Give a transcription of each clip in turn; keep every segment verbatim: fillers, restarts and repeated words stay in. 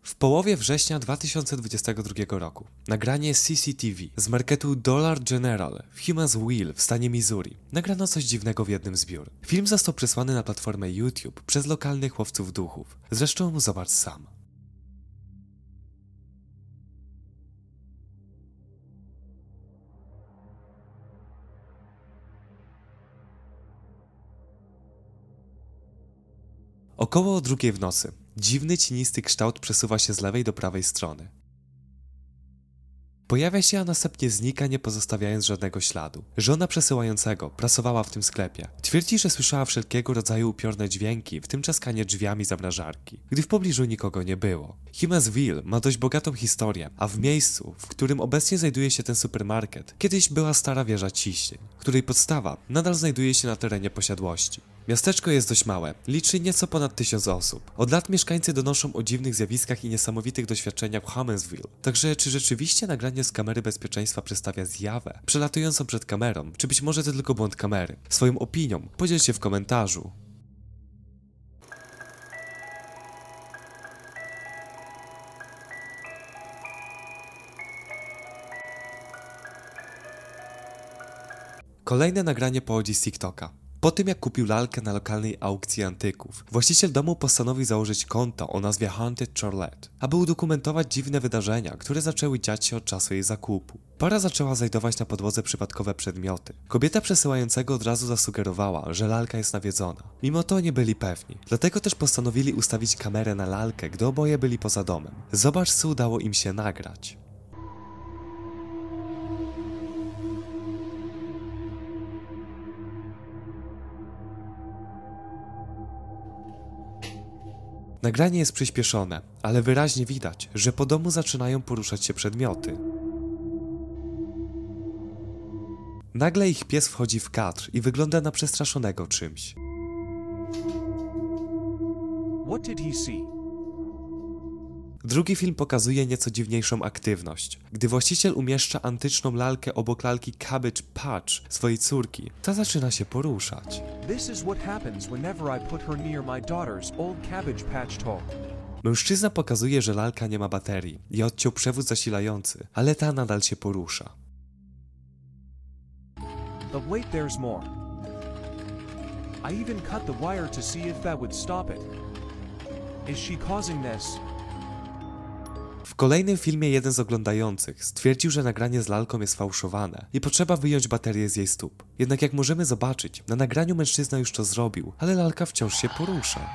W połowie września dwa tysiące dwudziestego drugiego roku nagranie C C T V z marketu Dollar General w Human's Wheel w stanie Missouri nagrano coś dziwnego w jednym z biur. Film został przesłany na platformę YouTube przez lokalnych łowców duchów. Zresztą zobacz sam. Około o drugiej w nocy dziwny, cienisty kształt przesuwa się z lewej do prawej strony. Pojawia się, a następnie znika, nie pozostawiając żadnego śladu. Żona przesyłającego pracowała w tym sklepie. Twierdzi, że słyszała wszelkiego rodzaju upiorne dźwięki, w tym czaskanie drzwiami zamrażarki, gdy w pobliżu nikogo nie było. Human's Wheel ma dość bogatą historię, a w miejscu, w którym obecnie znajduje się ten supermarket, kiedyś była stara wieża ciśnień, której podstawa nadal znajduje się na terenie posiadłości. Miasteczko jest dość małe, liczy nieco ponad tysiąc osób. Od lat mieszkańcy donoszą o dziwnych zjawiskach i niesamowitych doświadczeniach w Humansville. Także czy rzeczywiście nagranie z kamery bezpieczeństwa przedstawia zjawę przelatującą przed kamerą, czy być może to tylko błąd kamery? Swoją opinią podziel się w komentarzu. Kolejne nagranie pochodzi z TikToka. Po tym, jak kupił lalkę na lokalnej aukcji antyków, właściciel domu postanowił założyć konto o nazwie Haunted Charlotte, aby udokumentować dziwne wydarzenia, które zaczęły dziać się od czasu jej zakupu. Para zaczęła znajdować na podłodze przypadkowe przedmioty. Kobieta przesyłającego od razu zasugerowała, że lalka jest nawiedzona. Mimo to nie byli pewni, dlatego też postanowili ustawić kamerę na lalkę, gdy oboje byli poza domem. Zobacz, co udało im się nagrać. Nagranie jest przyspieszone, ale wyraźnie widać, że po domu zaczynają poruszać się przedmioty. Nagle ich pies wchodzi w kadr i wygląda na przestraszonego czymś. What did he see? Drugi film pokazuje nieco dziwniejszą aktywność. Gdy właściciel umieszcza antyczną lalkę obok lalki Cabbage Patch swojej córki, ta zaczyna się poruszać. This is what happens whenever I put her near my daughter's old Cabbage Patch toy. Mężczyzna pokazuje, że lalka nie ma baterii i odciął przewód zasilający, ale ta nadal się porusza. But wait, there's more. I even cut the wire to see if that would stop it. Is she causing this? W kolejnym filmie jeden z oglądających stwierdził, że nagranie z lalką jest fałszowane i potrzeba wyjąć baterię z jej stóp. Jednak jak możemy zobaczyć, na nagraniu mężczyzna już to zrobił, ale lalka wciąż się porusza.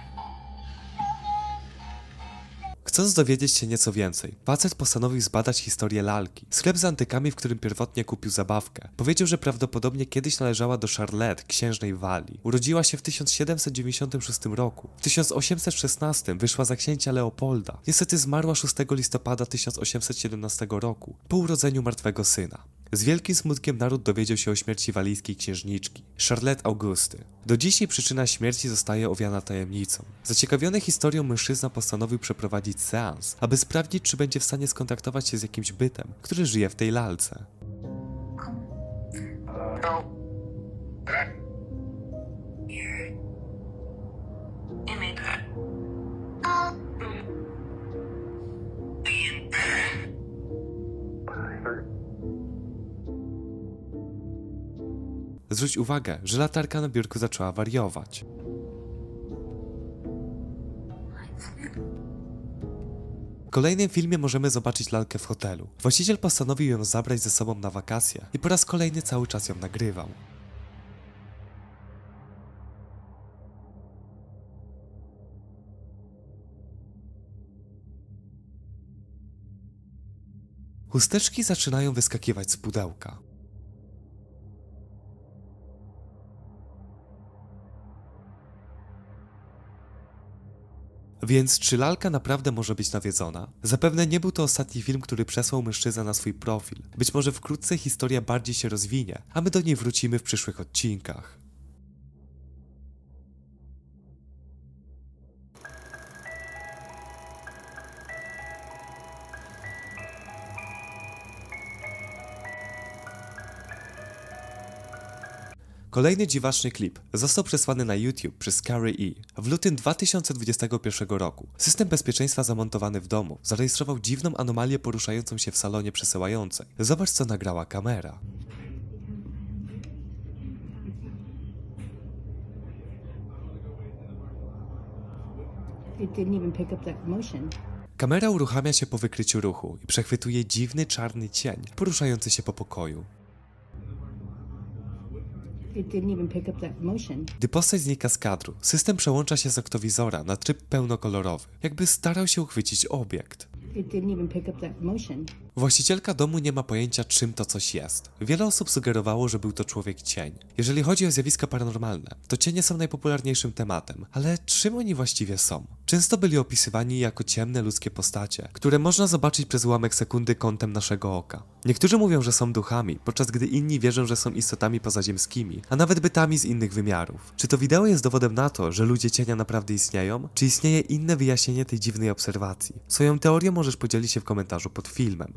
Chcąc dowiedzieć się nieco więcej, facet postanowił zbadać historię lalki. Sklep z antykami, w którym pierwotnie kupił zabawkę, powiedział, że prawdopodobnie kiedyś należała do Charlotte, księżnej Walii. Urodziła się w tysiąc siedemset dziewięćdziesiątym szóstym roku. W tysiąc osiemset szesnastym wyszła za księcia Leopolda. Niestety zmarła szóstego listopada tysiąc osiemset siedemnastego roku, po urodzeniu martwego syna. Z wielkim smutkiem naród dowiedział się o śmierci walijskiej księżniczki, Charlotte Augusty. Do dzisiaj przyczyna śmierci zostaje owiana tajemnicą. Zaciekawiony historią mężczyzna postanowił przeprowadzić seans, aby sprawdzić, czy będzie w stanie skontaktować się z jakimś bytem, który żyje w tej lalce. Zwróć uwagę, że latarka na biurku zaczęła wariować. W kolejnym filmie możemy zobaczyć lalkę w hotelu. Właściciel postanowił ją zabrać ze sobą na wakacje i po raz kolejny cały czas ją nagrywał. Chusteczki zaczynają wyskakiwać z pudełka. Więc czy lalka naprawdę może być nawiedzona? Zapewne nie był to ostatni film, który przesłał mężczyzna na swój profil. Być może wkrótce historia bardziej się rozwinie, a my do niej wrócimy w przyszłych odcinkach. Kolejny dziwaczny klip został przesłany na YouTube przez Scary E. W lutym dwa tysiące dwudziestego pierwszego roku system bezpieczeństwa zamontowany w domu zarejestrował dziwną anomalię poruszającą się w salonie przesyłającej. Zobacz, co nagrała kamera. It didn't even pick up that motion. Kamera uruchamia się po wykryciu ruchu i przechwytuje dziwny czarny cień poruszający się po pokoju. It didn't even pick up that motion. Gdy postać znika z kadru, system przełącza się z aktowizora na tryb pełnokolorowy, jakby starał się uchwycić obiekt. It didn't even pick up that motion. Właścicielka domu nie ma pojęcia, czym to coś jest. Wiele osób sugerowało, że był to człowiek cień. Jeżeli chodzi o zjawiska paranormalne, to cienie są najpopularniejszym tematem, ale czym oni właściwie są? Często byli opisywani jako ciemne ludzkie postacie, które można zobaczyć przez ułamek sekundy kątem naszego oka. Niektórzy mówią, że są duchami, podczas gdy inni wierzą, że są istotami pozaziemskimi, a nawet bytami z innych wymiarów. Czy to wideo jest dowodem na to, że ludzie cienia naprawdę istnieją? Czy istnieje inne wyjaśnienie tej dziwnej obserwacji? Swoją teorię możesz podzielić się w komentarzu pod filmem.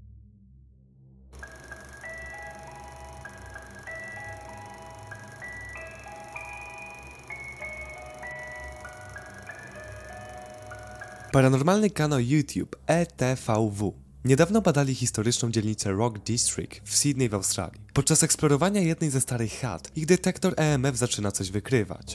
Paranormalny kanał YouTube E T V W niedawno badali historyczną dzielnicę Rock District w Sydney w Australii. Podczas eksplorowania jednej ze starych chat, ich detektor E M F zaczyna coś wykrywać.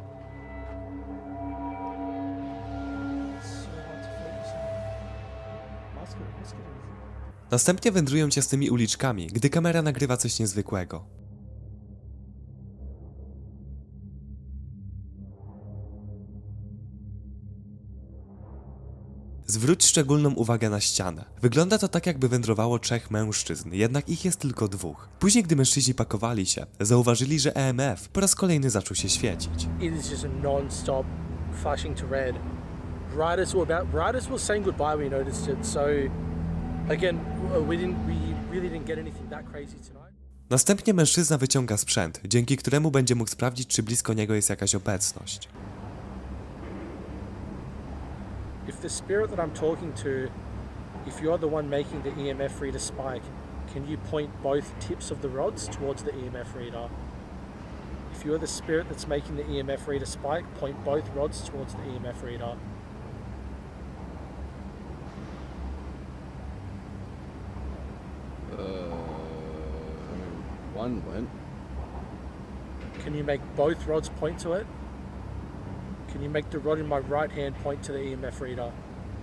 Następnie wędrują ciasnymi uliczkami, gdy kamera nagrywa coś niezwykłego. Zwróć szczególną uwagę na ścianę. Wygląda to tak, jakby wędrowało trzech mężczyzn, jednak ich jest tylko dwóch. Później, gdy mężczyźni pakowali się, zauważyli, że E M F po raz kolejny zaczął się świecić. It is just a non-stop flashing to red. Right as we're about, right as we're saying goodbye, we noticed it. So, again, we didn't, we really didn't get anything that crazy tonight. Następnie mężczyzna wyciąga sprzęt, dzięki któremu będzie mógł sprawdzić, czy blisko niego jest jakaś obecność. If the spirit that I'm talking to, if you're the one making the E M F reader spike, can you point both tips of the rods towards the E M F reader? If you're the spirit that's making the E M F reader spike, point both rods towards the E M F reader. Uh, I mean, one went. Can you make both rods point to it? Can you make the rod in my right hand point to the E M F reader?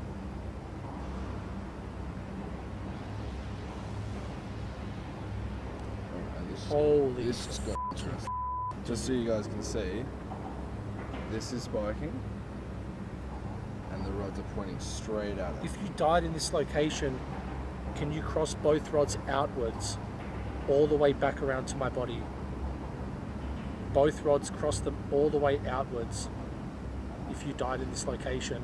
Alright, this, Holy this is got interesting. Just so you guys can see, this is spiking, and the rods are pointing straight at it. If you died in this location, can you cross both rods outwards all the way back around to my body? Both rods cross them all the way outwards if you died in this location.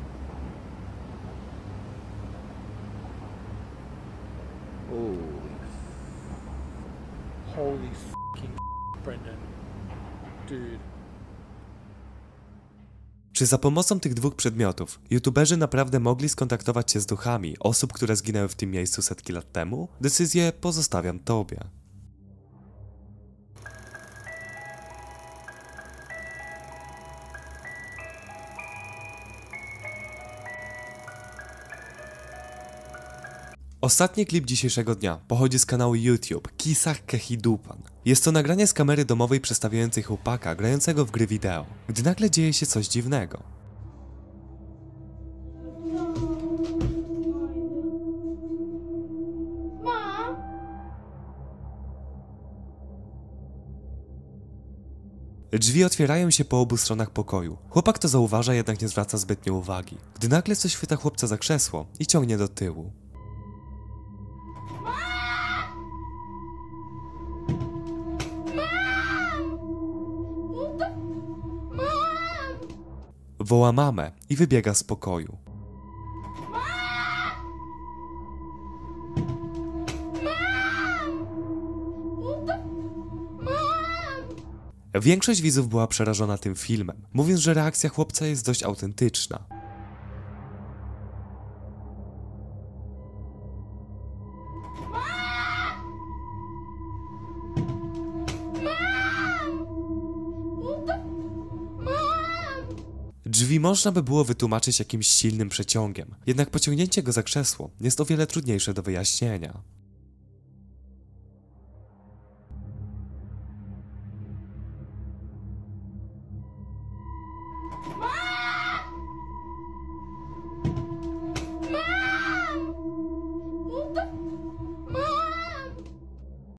Holy Holy fucking Brendan. Dude. Czy za pomocą tych dwóch przedmiotów youtuberzy naprawdę mogli skontaktować się z duchami osób, które zginęły w tym miejscu setki lat temu? Decyzję pozostawiam tobie. Ostatni klip dzisiejszego dnia pochodzi z kanału YouTube Kisah Kehidupan. Jest to nagranie z kamery domowej przedstawiającej chłopaka grającego w gry wideo, gdy nagle dzieje się coś dziwnego. Drzwi otwierają się po obu stronach pokoju. Chłopak to zauważa, jednak nie zwraca zbytnio uwagi, gdy nagle coś chwyta chłopca za krzesło i ciągnie do tyłu. Woła mamę i wybiega z pokoju. Większość widzów była przerażona tym filmem, mówiąc, że reakcja chłopca jest dość autentyczna. Drzwi można by było wytłumaczyć jakimś silnym przeciągiem, jednak pociągnięcie go za krzesło jest o wiele trudniejsze do wyjaśnienia. Mom!